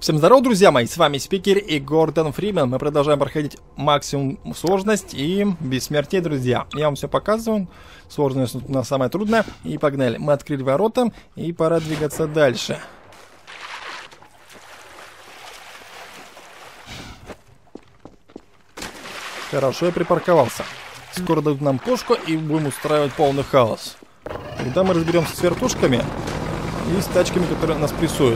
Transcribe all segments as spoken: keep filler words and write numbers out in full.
Всем здорова, друзья мои, с вами Спикер и Гордон Фримен. Мы продолжаем проходить максимум сложность и бессмертие, друзья. Я вам все показываю. Сложность у нас самая трудная. И погнали. Мы открыли ворота и пора двигаться дальше. Хорошо, я припарковался. Скоро дадут нам пушку и будем устраивать полный хаос. Когда мы разберемся с вертушками и с тачками, которые нас прессуют.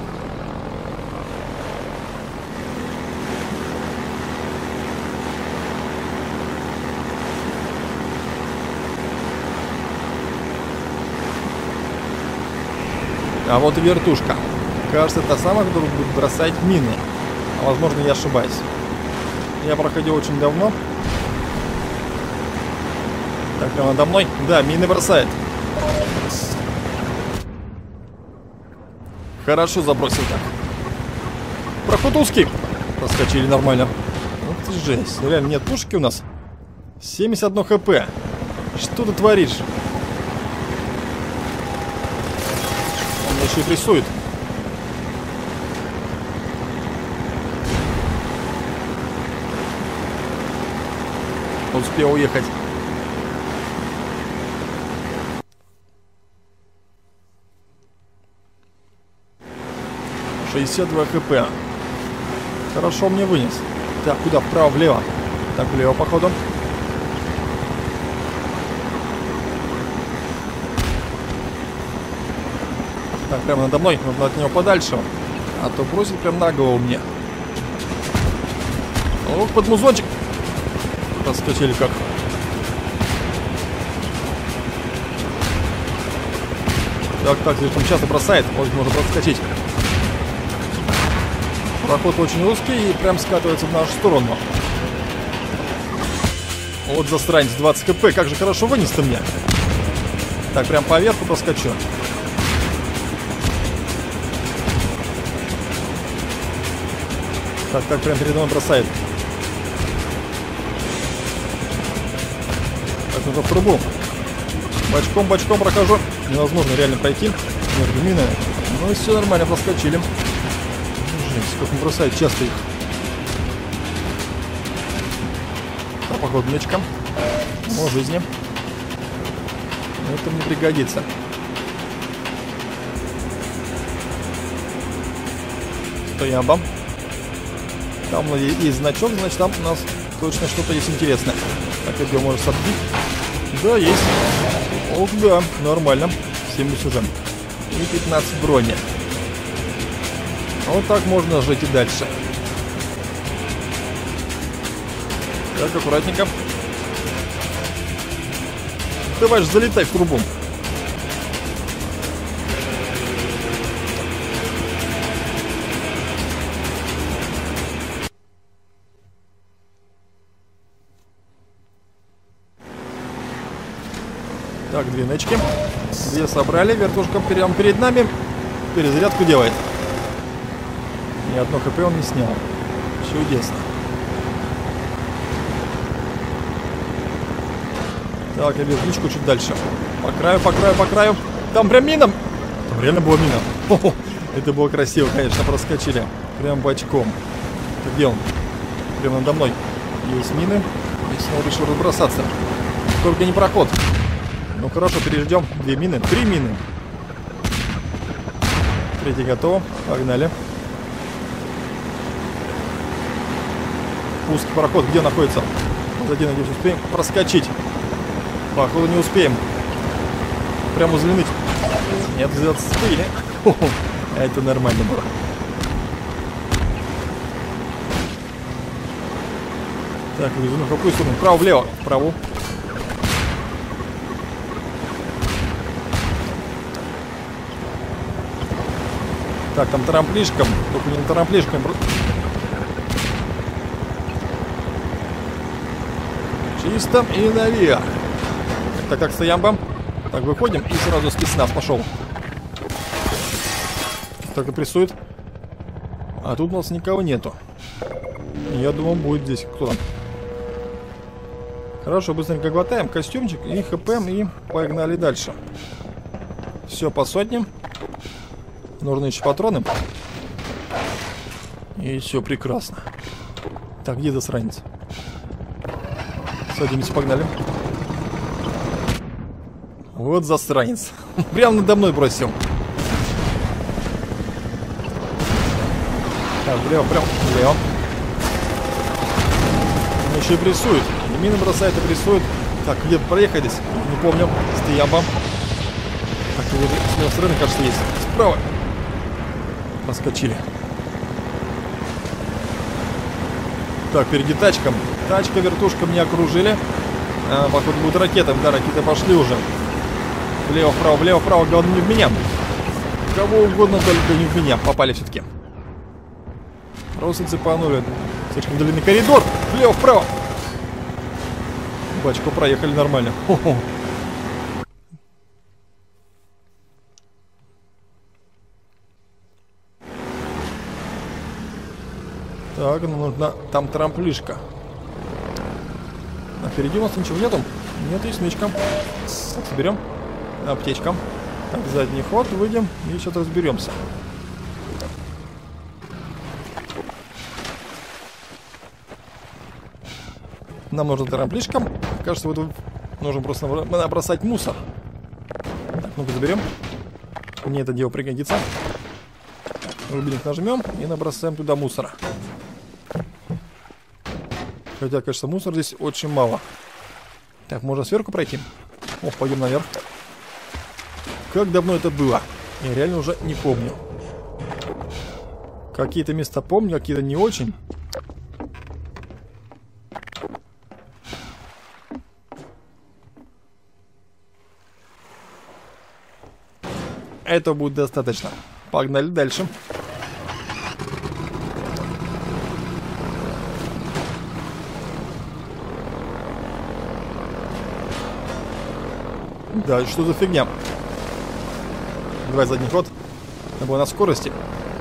А вот и вертушка. Кажется, та самая, которая будет бросать мины. А возможно, я ошибаюсь. Я проходил очень давно. Так, прямо надо мной. Да, мины бросает. Хорошо забросил так. Проход узкий. Проскочили нормально. Вот ты жесть. Реально нет пушки у нас. семьдесят одно хп. Что ты творишь? Он меня еще и прессует. Успел уехать. шестьдесят два хп. Хорошо мне вынес. Так, куда? Вправо, влево. Так, влево, походу. Так, прямо надо мной. Нужно от него подальше. А то бросит прям на голову мне. О, под музончик. Проскочили как. Так, так, слишком часто бросает. Может, можно проскочить. Проход очень узкий и прям скатывается в нашу сторону. Вот засранец, двадцать хп. Как же хорошо вынес-то мне. Так, прям по верху проскочу. Так, так, прям передо мной бросает. Так, ну-ка в трубу. Бочком-бочком прохожу. Невозможно реально пройти между минами. Ну и все нормально, проскочили. Жесть, как он бросает часто их. А, походу, мечком. О, жизни. Это мне пригодится. Стояба. Там есть значок, значит там у нас точно что-то есть интересное. Так, это можешь отбить. Да, есть. Ох, да, нормально. семьдесят уже. И пятнадцать брони. Вот так можно жить и дальше. Так, аккуратненько. Давай же залетай в трубу. Так, две нычки. Две собрали. Вертушка прямо перед нами. Перезарядку делает. Ни одно хп он не снял. Чудесно. Так, я вижу нычку чуть дальше. По краю, по краю, по краю. Там прям мина. Там реально была мина. Хо-хо. Это было красиво, конечно. Проскочили. Прям бочком. Это где он? Прямо надо мной. Есть мины. И снова решил разбросаться. Только не проход. Ну хорошо, переждем. Две мины. Три мины. Третья готова. Погнали. Узкий проход. Где находится? Позади, надеюсь, успеем проскочить. Походу не успеем. Прямо взглянуть. Нет, зацепили. Это нормально было. Так, ну в какую сторону? Вправо-влево. Вправо. Так, там трамплишком. Только не на трамплишком. Чисто и наверх. Так, так, стоямба. Так, выходим и сразу спецназ пошел. Так и прессует. А тут у нас никого нету. Я думал, будет здесь кто-то. Хорошо, быстренько глотаем костюмчик и хп, и погнали дальше. Все по сотням. Нужны еще патроны. И все прекрасно. Так, где засранец? Садимся, погнали. Вот засранец. Прямо надо мной бросил. Так, влево, прям, влево. Он еще и прессует. Мины бросает и прессует. Так, где проехать здесь? Не помню. Стоямба. Так, вот с левой стороны, кажется, есть. Справа. Проскочили. Так, впереди тачка. Тачка, вертушка меня окружили. А, походу будут ракеты. Да, ракеты пошли уже. Влево, вправо, влево, вправо. Главное, не в меня. Кого угодно, только не в меня. Попали все-таки. Просто цепанули. Слишком длинный коридор. Влево, вправо. Бачку проехали нормально. Хо-хо. Так, ну нужно... Там трамплишка. А впереди у нас ничего нету. Нет, и смычка. Соберем. Аптечка. Так, задний ход, выйдем и что-то разберемся. Нам нужен трамплишка. Кажется, вот нужно просто набросать мусор. Так, ну-ка заберем. Мне это дело пригодится. Рубильник нажмем и набросаем туда мусора. Хотя, конечно, мусора здесь очень мало. Так, можно сверху пройти. О, пойдем наверх. Как давно это было? Я реально уже не помню. Какие-то места помню, какие-то не очень. Этого будет достаточно. Погнали дальше. Да, что за фигня? Давай задний ход. Надо было на скорости.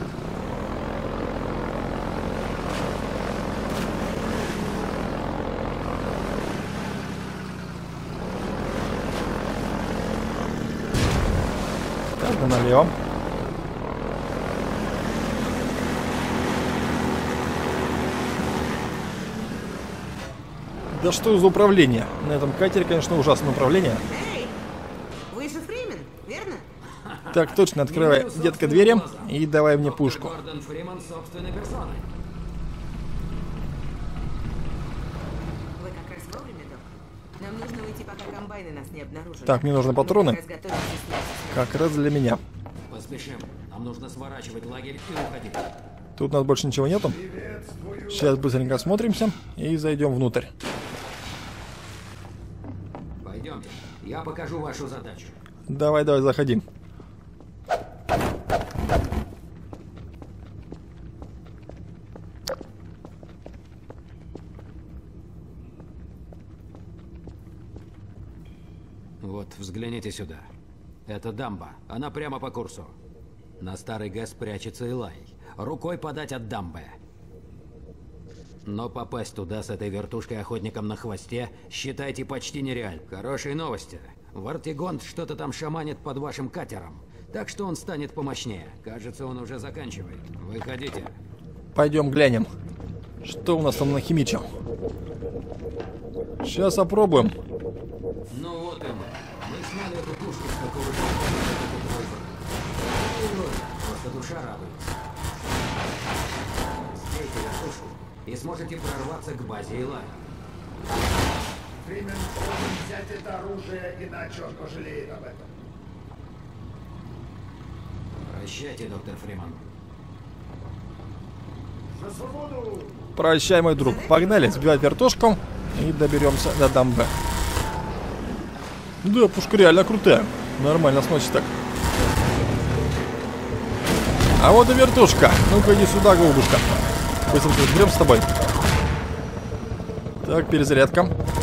Так, налево. Да что за управление? На этом катере, конечно, ужасное управление. Эй, вы же Фримен, верно? Так, точно, открывай, детка, двери и давай мне пушку. Гордон Фриман собственной персоной. Вы как раз вовремя, док. Нам нужно уйти, пока комбайны нас не обнаружили. Так, мне нужны патроны. Мы как раз готовимся снять. Как раз для меня. Поспешим. Нам нужно сворачивать лагерь и уходить. Тут у нас больше ничего нету. Сейчас быстренько осмотримся и зайдем внутрь. Пойдемте. Я покажу вашу задачу. Давай, давай, заходи. Вот, взгляните сюда. Это дамба. Она прямо по курсу. На старый ГЭС прячется Илай. Рукой подать от дамбы. Но попасть туда с этой вертушкой охотником на хвосте, считайте, почти нереально. Хорошие новости. Вартигонт что-то там шаманит под вашим катером. Так что он станет помощнее. Кажется, он уже заканчивает. Выходите. Пойдем глянем, что у нас там нахимичил. Сейчас опробуем. Ну вот и мы. Мы сняли эту пушку с какого-то... Просто душа радуется. Сбейте вертушку и сможете прорваться к базе Илая. Фримен должен взять это оружие, иначе он пожалеет об этом. Прощайте, доктор Фриман. За свободу! Прощай, мой друг. Погнали, сбивать вертушку и доберемся до дамбы. Да, пушка реально крутая. Нормально смотрится так. А вот и вертушка. Ну-ка, иди сюда, голубушка. Быстро разберемся с тобой. Так, перезарядка.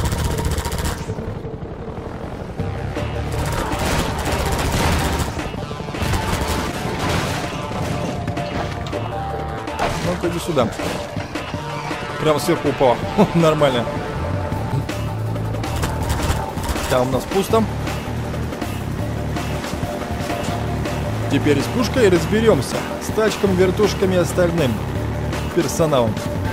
Ну-ка, иди сюда. Прямо сверху упала. Нормально. Там у нас пусто. Теперь с пушкой разберемся. С тачками, вертушками и остальным. персоналом.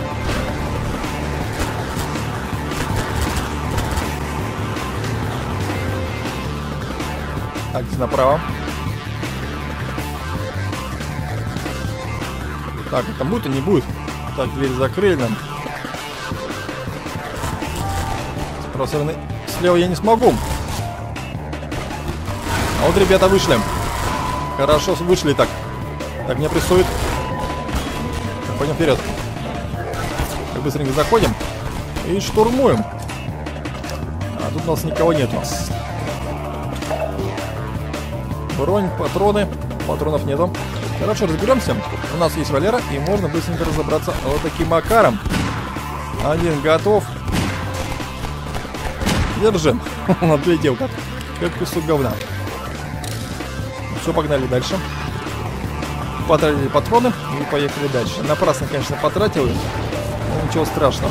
Так, здесь направо. Так, это будет и не будет. Так, дверь закрыли нам. С правой стороны слева я не смогу. А вот ребята вышли. Хорошо, вышли так. Так, меня прессует. Так, пойдем вперед. Так, быстренько заходим. И штурмуем. А тут у нас никого нету. Бронь, патроны. Патронов нету. Хорошо, разберемся. У нас есть Валера, и можно быстренько разобраться вот таким макаром. Один готов. Держим. Он отлетел как, как кусок говна. Все, погнали дальше. Потратили патроны и поехали дальше. Напрасно, конечно, потратил. Но ничего страшного.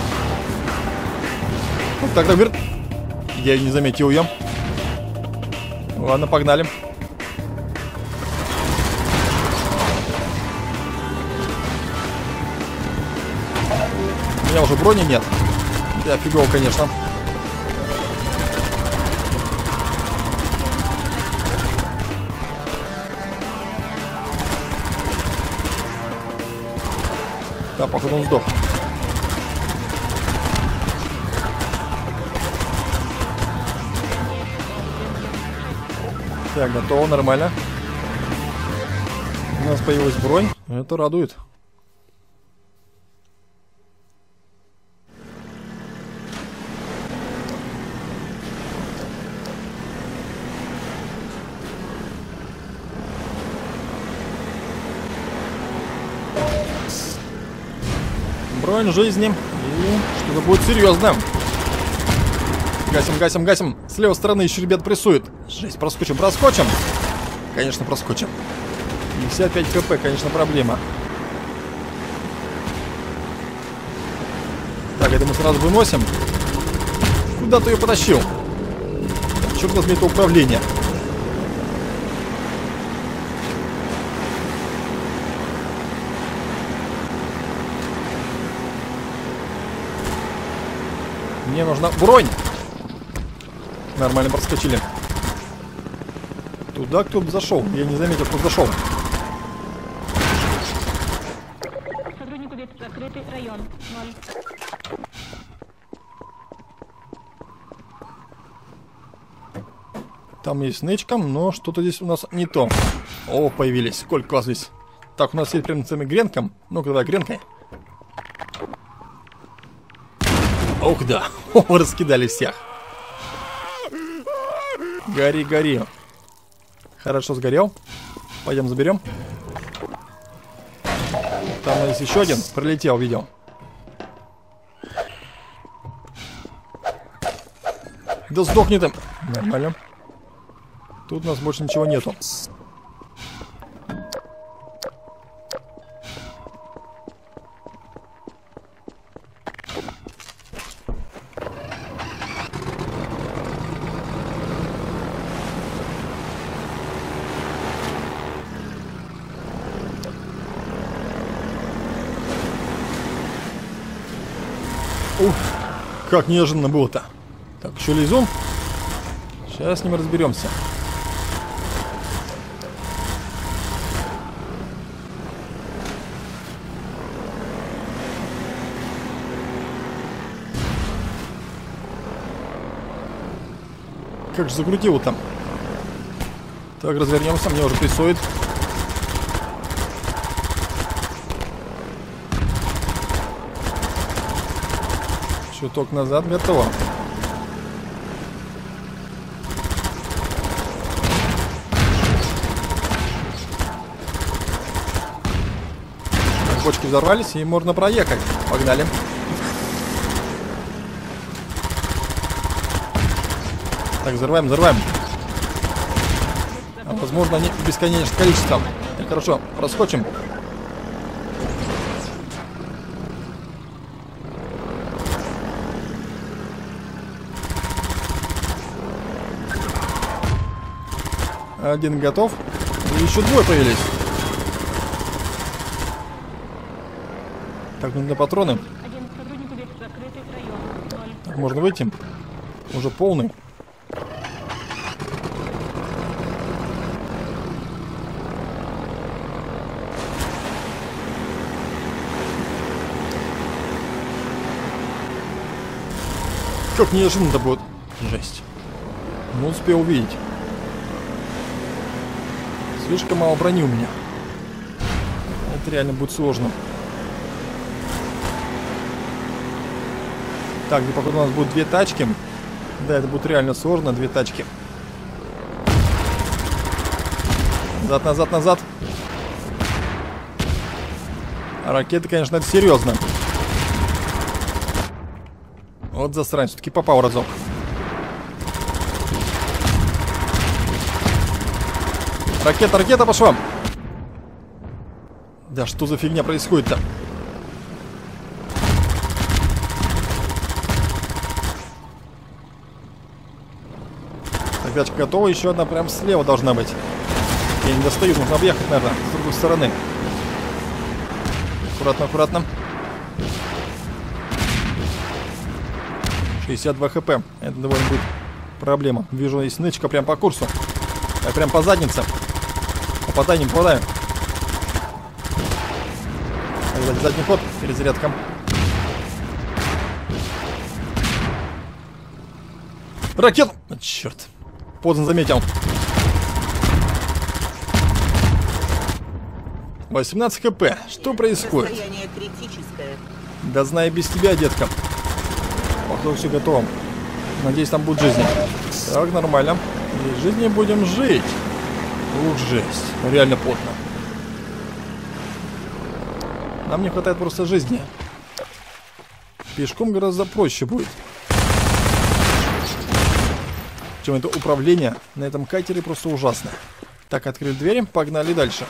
Вот тогда вверх. Я не заметил ее. Ладно, погнали. У меня уже брони нет. Да, фигово, конечно. Да, походу он сдох. Так, готово, нормально. У нас появилась бронь. Это радует. Бронь жизни. И что-то будет серьезно. Гасим, гасим, гасим. С левой стороны еще ребят прессуют. Жесть, проскочим, проскочим. Конечно, проскочим. пятьдесят пять хп, конечно, проблема. Так, это мы сразу выносим. Куда ты ее потащил? Черт возьми, это управление. Мне нужна бронь. Нормально проскочили. Туда кто-то зашел. Я не заметил, кто зашел. Сотруднику вид закрытый район. Ноль. Там есть нычка, но что-то здесь у нас не то. О, появились. Сколько вас здесь? Так, у нас есть прям целыми гренком. Ну-ка, давай гренкой. Ох, да. О, раскидали всех. Гори, гори. Хорошо сгорел. Пойдем заберем. Там есть еще один. Пролетел, видел. Да сдохни там. Нормально. Тут у нас больше ничего нету. Ух, как неожиданно было-то. Так, еще лизун. Сейчас с ним разберемся. Как же закрутило там. Так, развернемся, мне уже прессует. Чуток назад, готово. Бочки взорвались, и можно проехать. Погнали. Так, взрываем, взрываем. А, возможно, они бесконечное количество. Так, хорошо, проскочим. Один готов. И еще двое появились. Так, нужны патроны. Один сотрудник убит закрытый район. Ноль. Так, можно выйти. Уже полный. Как неожиданно будет. Жесть. Не успел увидеть. Слишком мало брони у меня. Это реально будет сложно. Так, где, походу, у нас будут две тачки. Да, это будет реально сложно, две тачки. Назад, назад, назад. А ракеты, конечно, это серьезно. Вот засранец, все-таки попал разок. Ракета, ракета пошла. Да что за фигня происходит-то? Ребяточка, готова. Еще одна прям слева должна быть. Я не достаю, нужно объехать, наверное, с другой стороны. Аккуратно, аккуратно. шестьдесят два хп. Это довольно будет проблема. Вижу, есть нычка прям по курсу. Я прям по заднице. Попадаю, не попадаю. Задний ход, перезарядка. Ракет! Черт. Поздно заметил. восемнадцать хп. Что происходит? Состояние критическое. Да знаю без тебя, детка. Походу все готово. Надеюсь, там будет жизнь. Так, нормально. Без жизни будем жить. Ух, жесть. Реально плотно. Нам не хватает просто жизни. Пешком гораздо проще будет. Чем это управление на этом катере просто ужасно. Так, открыли двери, погнали дальше.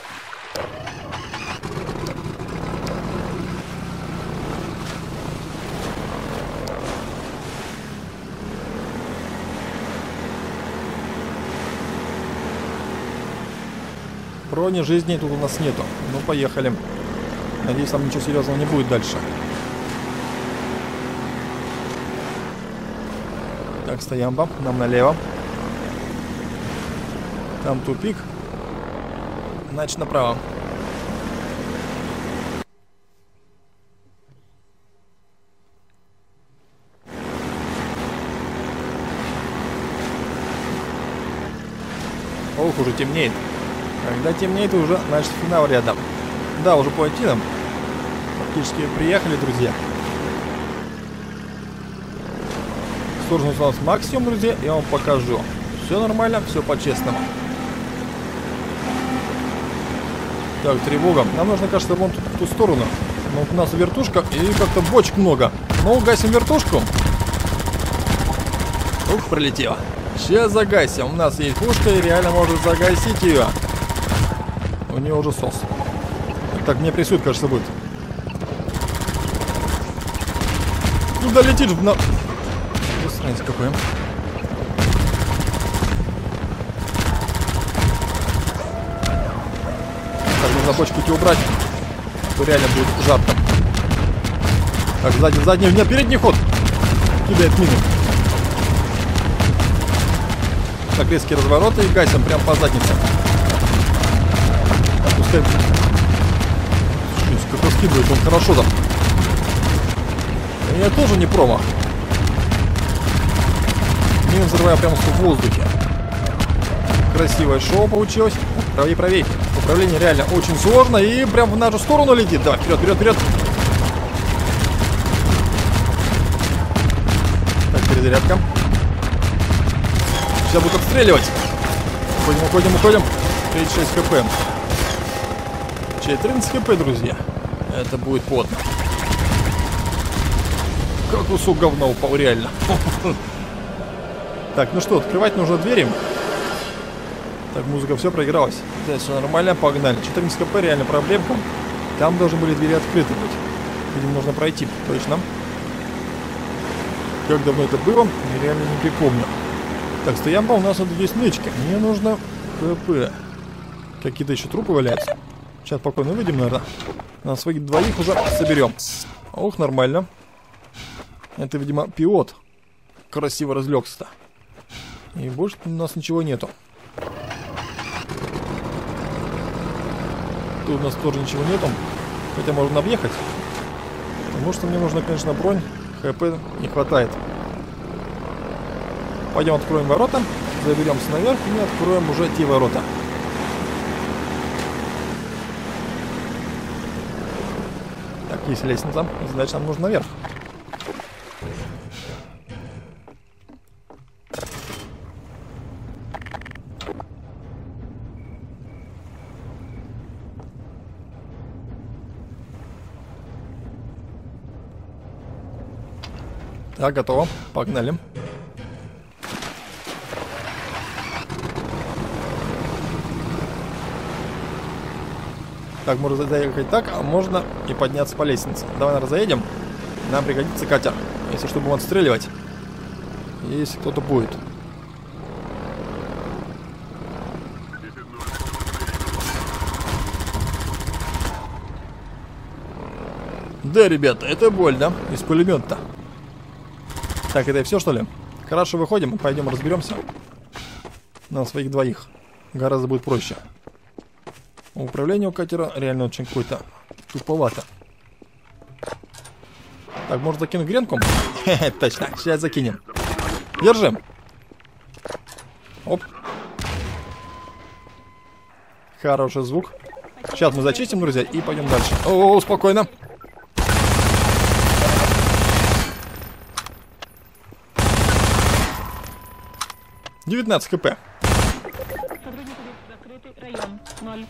Брони жизни тут у нас нету. Ну, поехали. Надеюсь, там ничего серьезного не будет дальше. Так, стоямба. Нам налево. Там тупик. Значит, направо. Ох, уже темнеет. Когда темнеет, уже, значит, финал рядом. Да, уже по айтинам. Практически приехали, друзья. Сложность у нас максимум, друзья. Я вам покажу. Все нормально, все по-честному. Так, тревога. Нам нужно, кажется, вон в ту сторону. Но вот у нас вертушка и как-то бочек много. Ну, гасим вертушку. Ух, пролетела. Сейчас загасим. У нас есть пушка и реально может загасить ее. У нее уже сос. Так, мне прессует, кажется, будет. Куда летишь? На... Странец какой. Так, нужно бочку идти убрать. А то реально будет жарко. Так, сзади, задний, нет, передний ход. Кидает мину. Так, резкие развороты и гасим прям по заднице. Пускай... Как раскидывает он хорошо там. Я тоже не промах. Мину взрываю прямо в воздухе. Красивое шоу получилось. Правей, правей. Управление реально очень сложно. И прям в нашу сторону летит. Давай, вперед, вперед, вперед. Так, перезарядка. Сейчас будут обстреливать. Уходим, уходим, уходим. тридцать шесть хп. четырнадцать хп, друзья. Это будет плотно. Как кусок говна упал, реально. Так, ну что, открывать нужно двери. Так, музыка, все проигралась. Здесь все нормально, погнали. четырнадцать хп, реально проблемка. Там должны были двери открыты быть. Видимо, нужно пройти, точно. Как давно это было, я реально не припомню. Так, стоямба, у нас вот здесь нычки. Мне нужно хп. Какие-то еще трупы валяются. Сейчас спокойно выйдем, наверное. На своих двоих уже соберем. Ух, нормально. Это, видимо, пилот. Красиво разлегся-то. И больше у нас ничего нету. Тут у нас тоже ничего нету. Хотя можно объехать. Потому что мне нужно, конечно, бронь. ХП не хватает. Пойдем откроем ворота. Заберемся наверх и откроем уже те ворота. Так, есть лестница. Значит, нам нужно наверх. Так, готово. Погнали. Так, можно заехать так, а можно и подняться по лестнице. Давай, наверное, заедем. Нам пригодится катер. Если что, будем отстреливать. Если кто-то будет. Да, ребята, это больно. Из пулемета-то. Так, это и все, что ли? Хорошо, выходим и пойдем разберемся. На своих двоих. Гораздо будет проще. Управление у катера реально очень какое-то туповато. Так, может закинуть гренку? Хе-хе, точно, сейчас закинем. Держим. Оп. Хороший звук. Сейчас мы зачистим, друзья, и пойдем дальше. О, спокойно. девятнадцать хп. Сотрудник закрытый район. Ноль.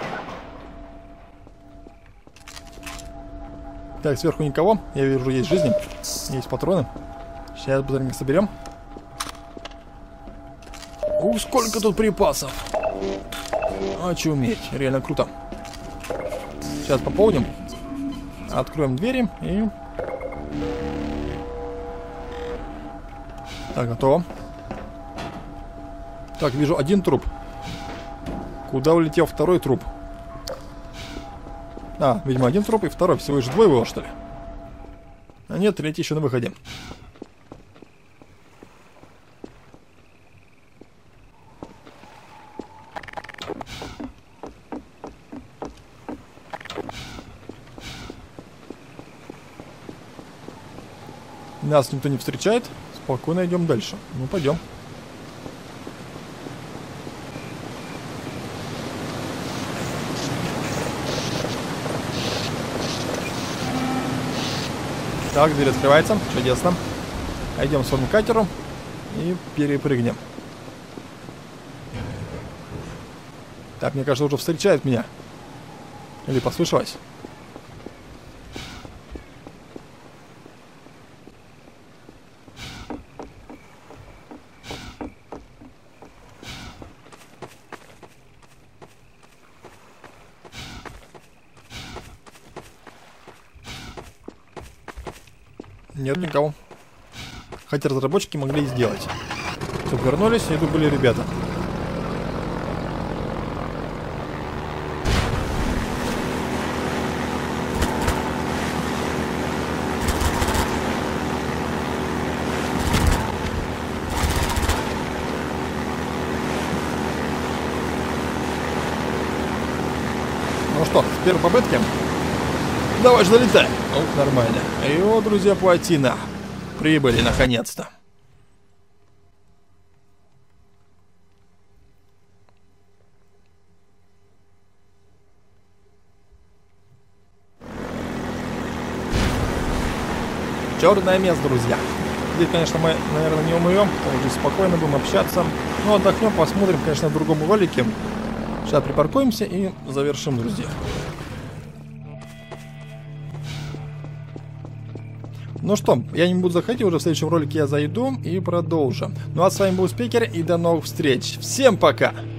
Так, сверху никого. Я вижу, есть жизни. Есть патроны. Сейчас быстренько соберем. Ух, сколько тут припасов. Очуметь. Реально круто. Сейчас пополним. Откроем двери и... Так, готово. Так, вижу один труп. Куда улетел второй труп? А, видимо, один труп и второй. Всего лишь двое было, что ли? А нет, третий еще на выходе. Нас никто не встречает. Спокойно идем дальше. Ну, пойдем. Так, дверь открывается. Чудесно. Идем к своему катеру и перепрыгнем. Так, мне кажется, уже встречает меня. Или послышалось? Нет никого. Хотя разработчики могли и сделать. Тут вернулись, и тут были ребята. Ну что, с первой попытки. Давай же залетай. Ну, нормально. И вот, друзья, плотина. Прибыли, наконец-то. Черное место, друзья. Здесь, конечно, мы, наверное, не умрем. Уже спокойно будем общаться. Ну, отдохнем, посмотрим, конечно, в другом ролике. Сейчас припаркуемся и завершим, друзья. Ну что, я не буду заходить, уже в следующем ролике я зайду и продолжу. Ну а с вами был Спикер, и до новых встреч. Всем пока!